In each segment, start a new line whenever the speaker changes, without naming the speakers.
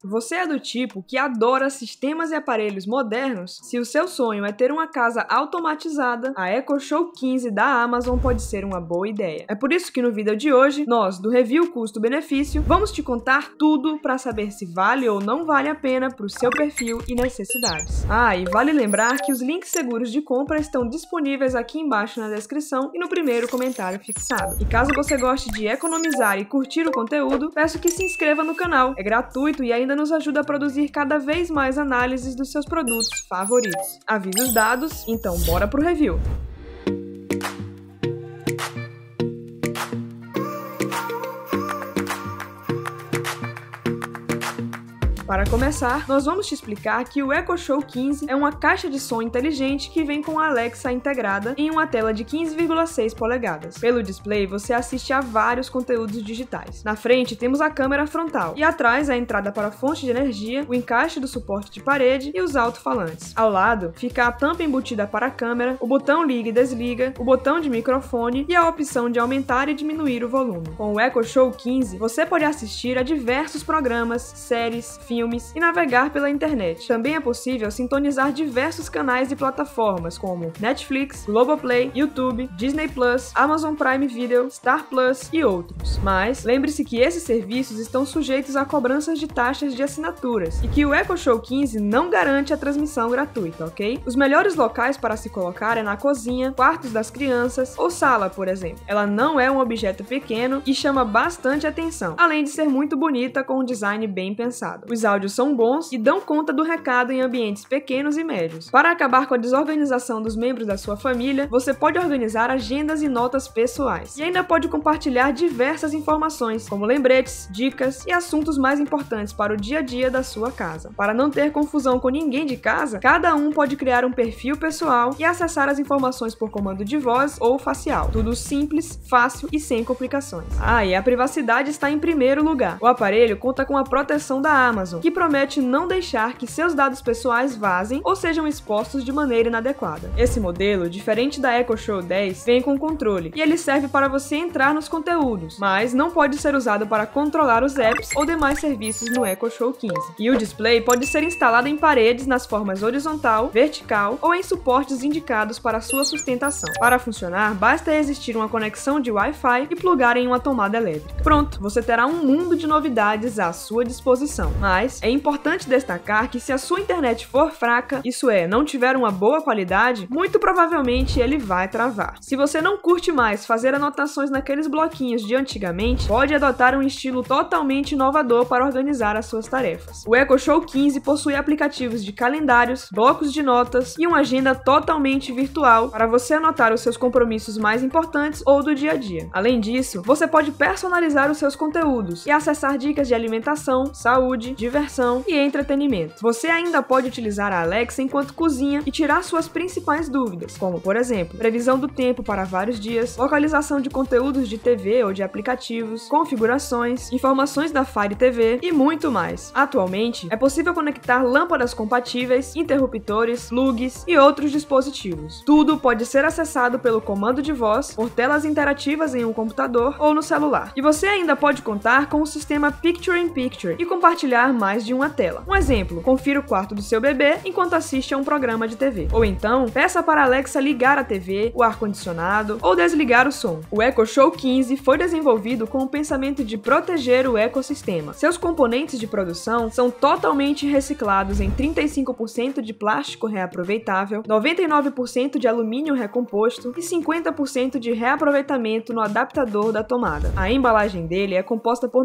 Você é do tipo que adora sistemas e aparelhos modernos? Se o seu sonho é ter uma casa automatizada, a Echo Show 15 da Amazon pode ser uma boa ideia. É por isso que no vídeo de hoje, nós, do Review Custo-Benefício, vamos te contar tudo para saber se vale ou não vale a pena para o seu perfil e necessidades. E vale lembrar que os links seguros de compra estão disponíveis aqui embaixo na descrição e no primeiro comentário fixado. E caso você goste de economizar e curtir o conteúdo, peço que se inscreva no canal. É gratuito e ainda nos ajuda a produzir cada vez mais análises dos seus produtos favoritos. Avisos dados, então bora pro review! Para começar, nós vamos te explicar que o Echo Show 15 é uma caixa de som inteligente que vem com a Alexa integrada em uma tela de 15,6 polegadas. Pelo display, você assiste a vários conteúdos digitais. Na frente, temos a câmera frontal e atrás a entrada para a fonte de energia, o encaixe do suporte de parede e os alto-falantes. Ao lado, fica a tampa embutida para a câmera, o botão liga e desliga, o botão de microfone e a opção de aumentar e diminuir o volume. Com o Echo Show 15, você pode assistir a diversos programas, séries, filmes e navegar pela internet. Também é possível sintonizar diversos canais e plataformas como Netflix, Globoplay, YouTube, Disney+, Amazon Prime Video, Star Plus e outros. Mas lembre-se que esses serviços estão sujeitos a cobranças de taxas de assinaturas e que o Echo Show 15 não garante a transmissão gratuita, ok? Os melhores locais para se colocar é na cozinha, quartos das crianças ou sala, por exemplo. Ela não é um objeto pequeno e chama bastante atenção, além de ser muito bonita com um design bem pensado. Os áudios são bons e dão conta do recado em ambientes pequenos e médios. Para acabar com a desorganização dos membros da sua família, você pode organizar agendas e notas pessoais. E ainda pode compartilhar diversas informações, como lembretes, dicas e assuntos mais importantes para o dia a dia da sua casa. Para não ter confusão com ninguém de casa, cada um pode criar um perfil pessoal e acessar as informações por comando de voz ou facial. Tudo simples, fácil e sem complicações. E a privacidade está em primeiro lugar. O aparelho conta com a proteção da Amazon, que promete não deixar que seus dados pessoais vazem ou sejam expostos de maneira inadequada. Esse modelo, diferente da Echo Show 10, vem com controle e ele serve para você entrar nos conteúdos, mas não pode ser usado para controlar os apps ou demais serviços no Echo Show 15. E o display pode ser instalado em paredes nas formas horizontal, vertical ou em suportes indicados para sua sustentação. Para funcionar, basta existir uma conexão de Wi-Fi e plugar em uma tomada elétrica. Pronto, você terá um mundo de novidades à sua disposição. Mas é importante destacar que se a sua internet for fraca, isso é, não tiver uma boa qualidade, muito provavelmente ele vai travar. Se você não curte mais fazer anotações naqueles bloquinhos de antigamente, pode adotar um estilo totalmente inovador para organizar as suas tarefas. O Echo Show 15 possui aplicativos de calendários, blocos de notas e uma agenda totalmente virtual para você anotar os seus compromissos mais importantes ou do dia a dia. Além disso, você pode personalizar os seus conteúdos e acessar dicas de alimentação, saúde, diversão e entretenimento. Você ainda pode utilizar a Alexa enquanto cozinha e tirar suas principais dúvidas, como, por exemplo, previsão do tempo para vários dias, localização de conteúdos de TV ou de aplicativos, configurações, informações da Fire TV e muito mais. Atualmente, é possível conectar lâmpadas compatíveis, interruptores, plugs e outros dispositivos. Tudo pode ser acessado pelo comando de voz, por telas interativas em um computador ou no celular. E você ainda pode contar com o sistema Picture-in-Picture e compartilhar mais de uma tela. Um exemplo, confira o quarto do seu bebê enquanto assiste a um programa de TV. Ou então, peça para a Alexa ligar a TV, o ar-condicionado ou desligar o som. O Echo Show 15 foi desenvolvido com o pensamento de proteger o ecossistema. Seus componentes de produção são totalmente reciclados em 35% de plástico reaproveitável, 99% de alumínio recomposto e 50% de reaproveitamento no adaptador da tomada. A embalagem dele é composta por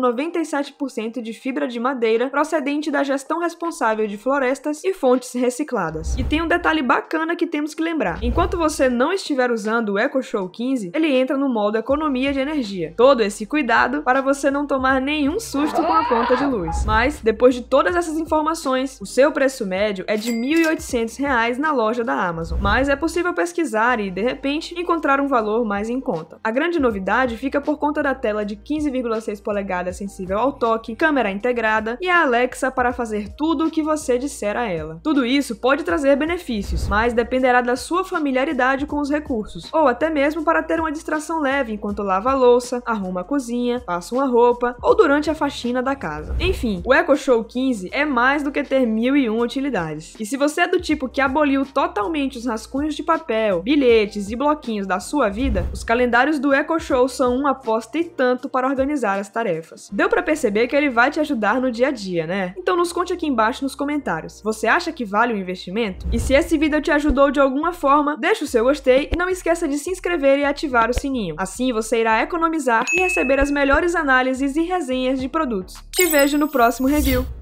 97% de fibra de madeira procedente da gestão responsável de florestas e fontes recicladas. E tem um detalhe bacana que temos que lembrar. Enquanto você não estiver usando o Echo Show 15, ele entra no modo economia de energia. Todo esse cuidado para você não tomar nenhum susto com a conta de luz. Mas, depois de todas essas informações, o seu preço médio é de R$ 1.800 na loja da Amazon. Mas é possível pesquisar e, de repente, encontrar um valor mais em conta. A grande novidade fica por conta da tela de 15,6 polegadas sensível ao toque, câmera integrada e a Alexa para fazer tudo o que você disser a ela. Tudo isso pode trazer benefícios, mas dependerá da sua familiaridade com os recursos, ou até mesmo para ter uma distração leve enquanto lava a louça, arruma a cozinha, passa uma roupa ou durante a faxina da casa. Enfim, o Echo Show 15 é mais do que ter 1001 utilidades. E se você é do tipo que aboliu totalmente os rascunhos de papel, bilhetes e bloquinhos da sua vida, os calendários do Echo Show são uma aposta e tanto para organizar as tarefas. Deu pra perceber que ele vai te ajudar no dia a dia, né? Então nos conte aqui embaixo nos comentários. Você acha que vale o investimento? E se esse vídeo te ajudou de alguma forma, deixa o seu gostei e não esqueça de se inscrever e ativar o sininho. Assim você irá economizar e receber as melhores análises e resenhas de produtos. Te vejo no próximo review.